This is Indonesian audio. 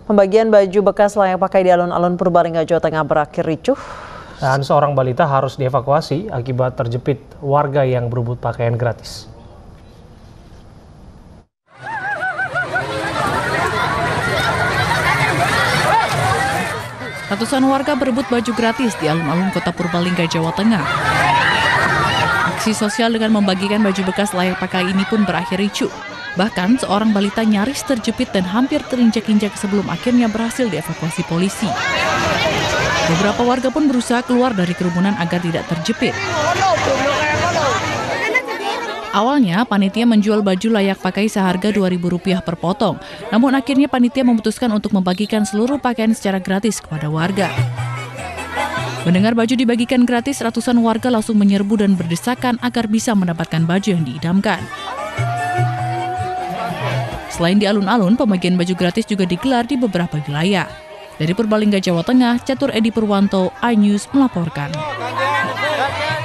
Pembagian baju bekas layak pakai di alun-alun Purbalingga, Jawa Tengah berakhir ricuh. Dan seorang balita harus dievakuasi akibat terjepit warga yang berebut pakaian gratis. Ratusan warga berebut baju gratis di alun-alun kota Purbalingga, Jawa Tengah. Aksi sosial dengan membagikan baju bekas layak pakai ini pun berakhir ricuh. Bahkan seorang balita nyaris terjepit dan hampir terinjak-injak sebelum akhirnya berhasil dievakuasi polisi. Beberapa warga pun berusaha keluar dari kerumunan agar tidak terjepit. Awalnya, panitia menjual baju layak pakai seharga Rp2.000 per potong. Namun akhirnya panitia memutuskan untuk membagikan seluruh pakaian secara gratis kepada warga. Mendengar baju dibagikan gratis, ratusan warga langsung menyerbu dan berdesakan agar bisa mendapatkan baju yang diidamkan. Selain di alun-alun, pembagian baju gratis juga digelar di beberapa wilayah. Dari Purbalingga, Jawa Tengah, Catur Edi Purwanto, iNews melaporkan.